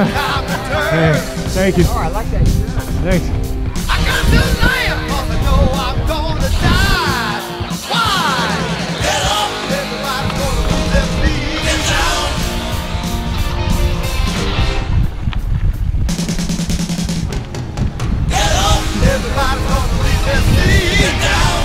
Hey, thank you. Oh, I like that. Thanks. I got this lamp, 'cause I know I'm gonna die. Why? Get up, everybody's gonna lose their feet. Get down. Get up, everybody's gonna lose their feet. Get down.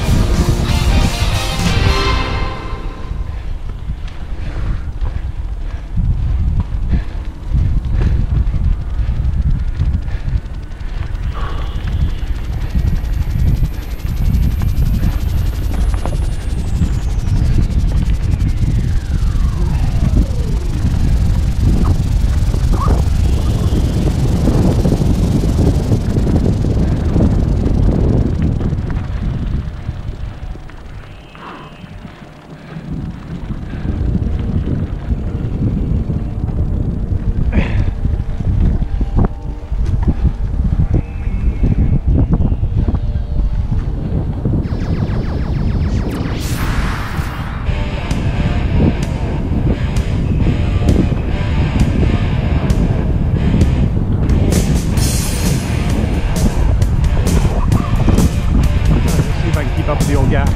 Up with the old guy.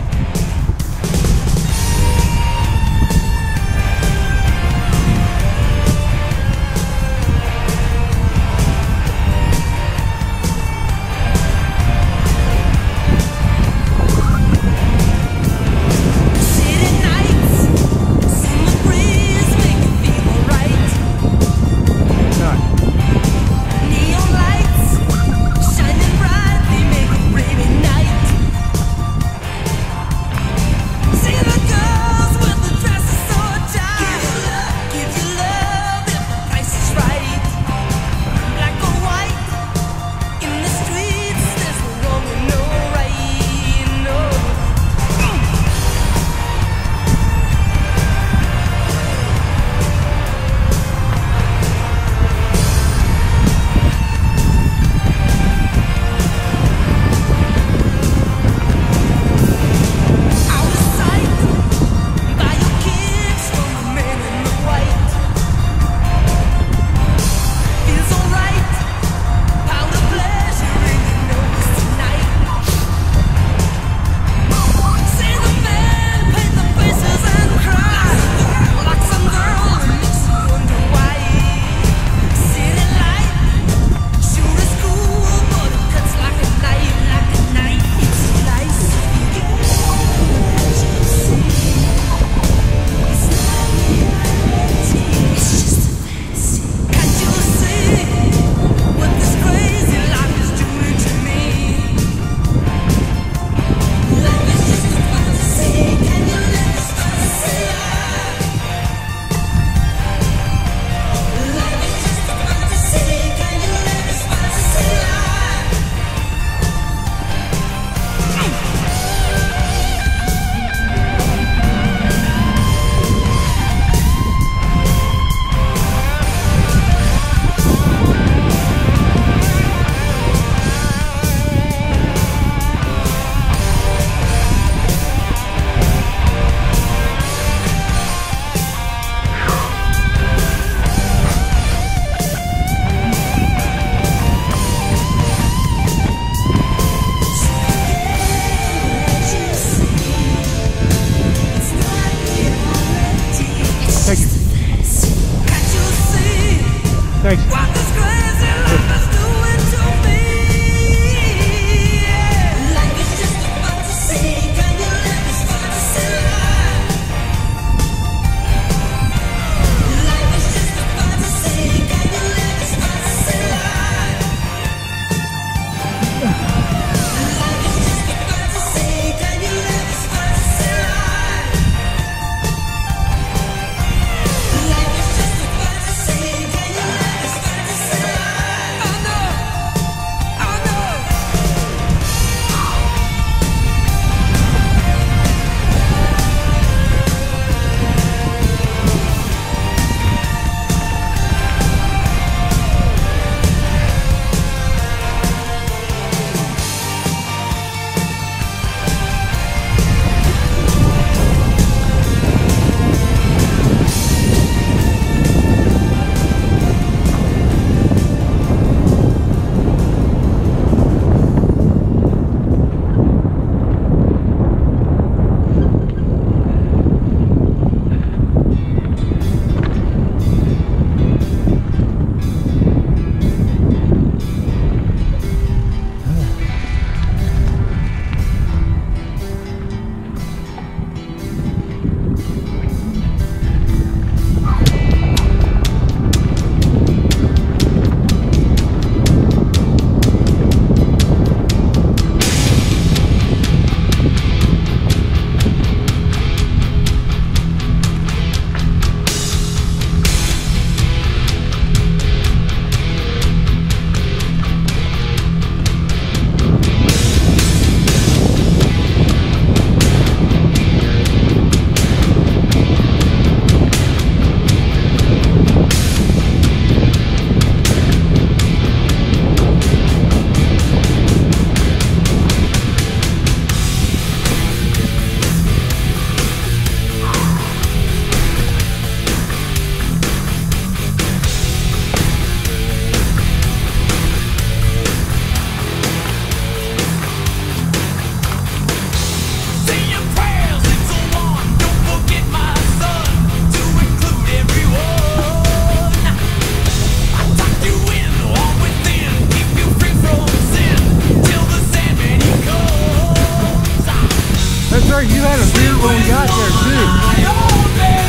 That's right, you had a beer when we got there too.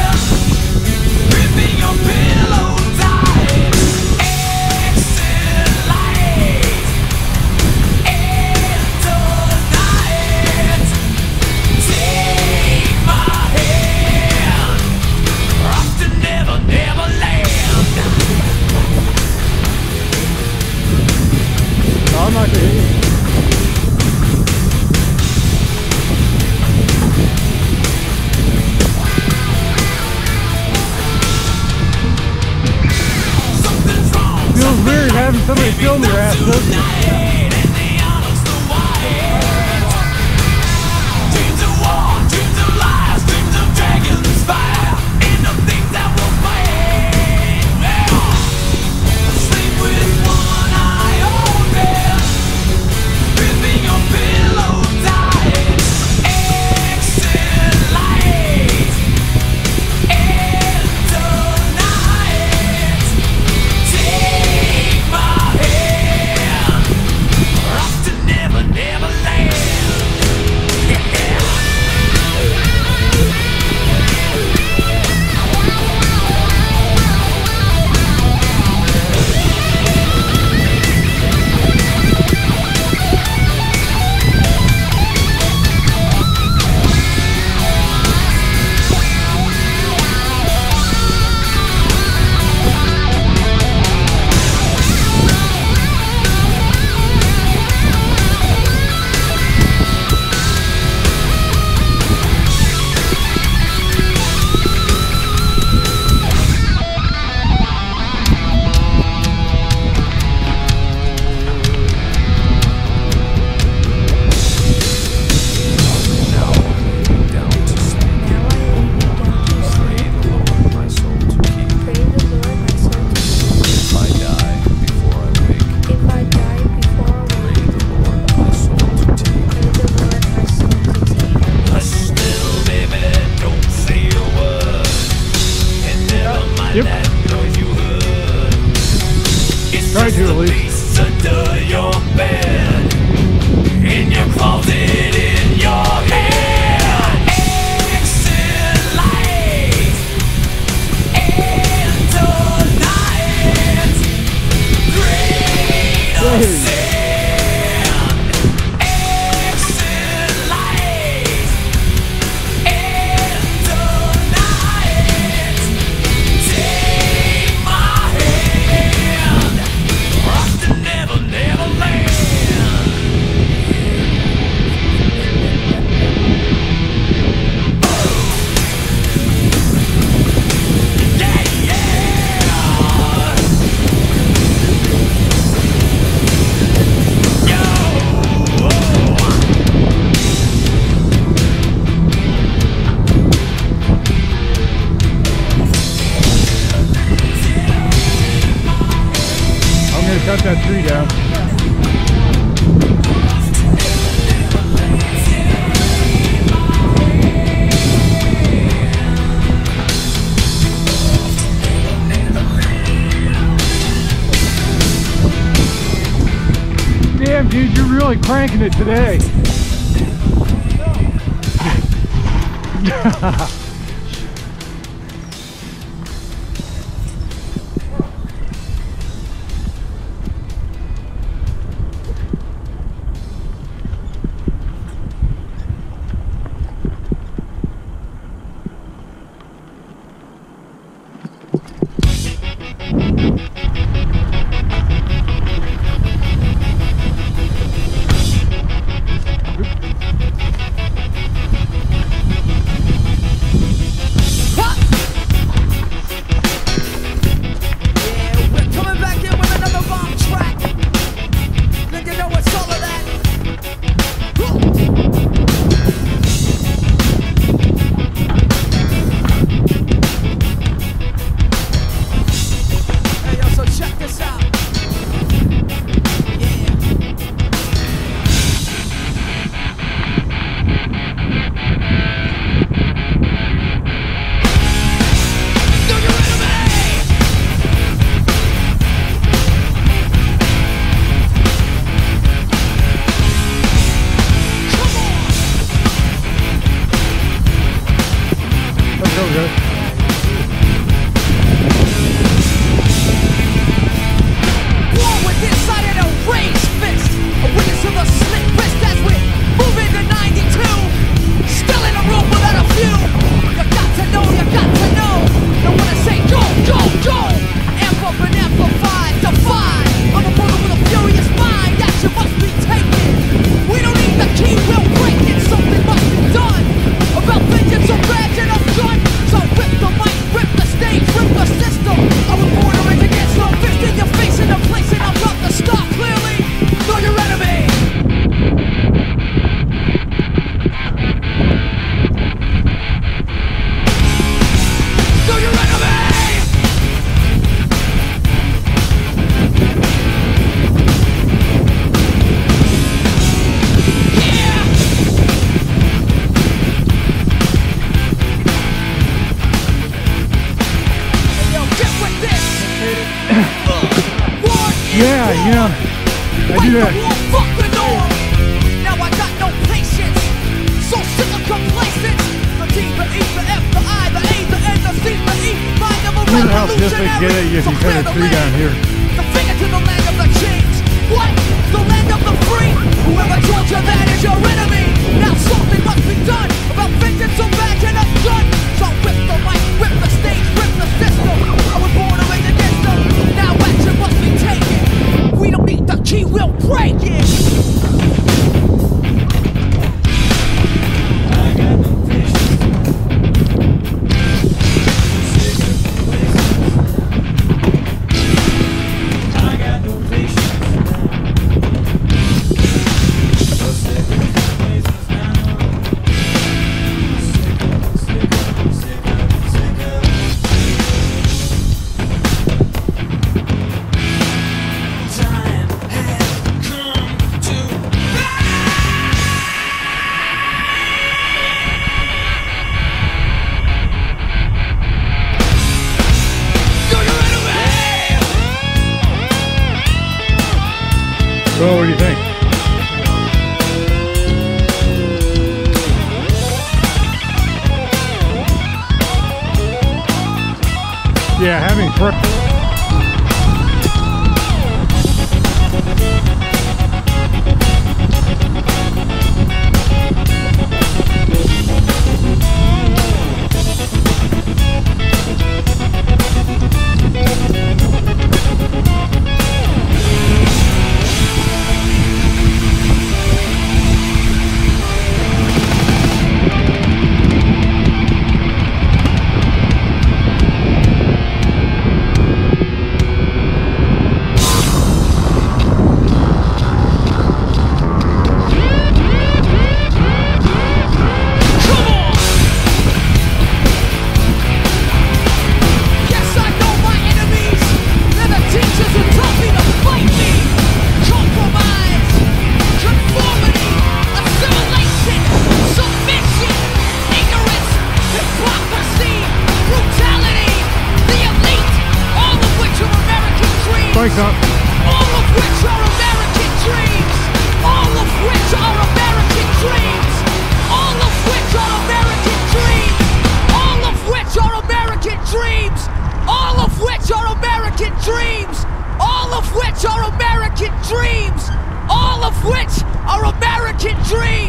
I'm not gonna hit you. Feels weird having somebody film your ass, doesn't it? Try to at least. Under your bed, in your closet, in your head. Exit light, and tonight, grain of sand. Exit light, and tonight, take my hand. Off to Never, Never Land. Cut that tree down. Damn, dude, you're really cranking it today. see that. Fuck the norm. Now I got no patience. So sick of complacent. The T, the E, the F, the I, the A, the N, the C, the E. Mind of a Wonder how stiff they get it if you cut a tree down here. The finger to the land of the chains. What? The land of the free. Whoever told you that is your enemy. Now something must be done about vengeance so bad and undone. So whip the mic, whip the stage, whip the system. I was born to rage against them. Now action must be taken. We don't need the key, we'll break it. So what do you think? Yeah, having prep. Spike's up. All of which are American dreams. All of which are American dreams. All of which are American dreams. All of which are American dreams. All of which are American dreams. All of which are American dreams. All of which are American dreams.